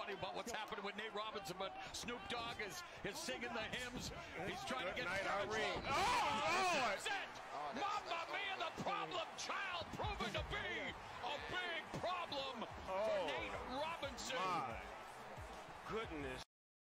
funny about what's happening with Nate Robinson, but Snoop Dogg is singing the hymns. He's trying to get Irene. That's it! Mamma Mia, the problem child, proving to be a big problem for Nate Robinson. My goodness.